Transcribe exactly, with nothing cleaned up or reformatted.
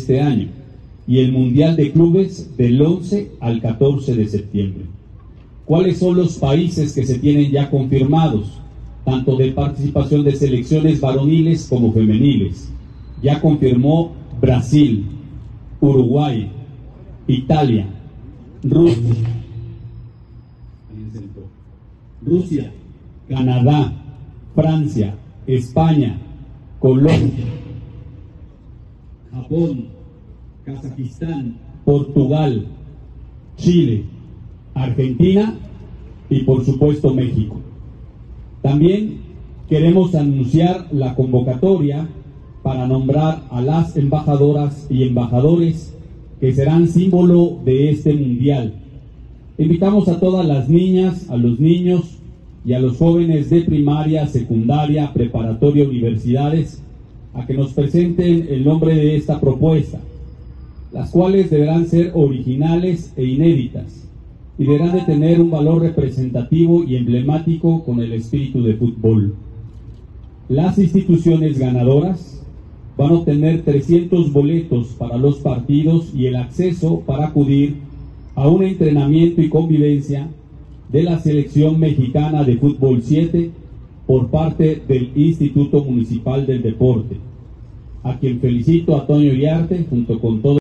este año y el Mundial de Clubes del once al catorce de septiembre. ¿Cuáles son los países que se tienen ya confirmados, tanto de participación de selecciones varoniles como femeniles? Ya confirmó Brasil, Uruguay, Italia, Rusia, Rusia, Canadá, Francia, España, Colombia, Japón, Kazajistán, Portugal, Chile, Argentina y por supuesto México. También queremos anunciar la convocatoria para nombrar a las embajadoras y embajadores que serán símbolo de este mundial. Invitamos a todas las niñas, a los niños y a los jóvenes de primaria, secundaria, preparatoria, universidades, a que nos presenten el nombre de esta propuesta, las cuales deberán ser originales e inéditas y deberán de tener un valor representativo y emblemático con el espíritu de fútbol. Las instituciones ganadoras van a obtener trescientos boletos para los partidos y el acceso para acudir a un entrenamiento y convivencia de la selección mexicana de fútbol siete por parte del Instituto Municipal del Deporte, a quien felicito a Toño Iriarte junto con todo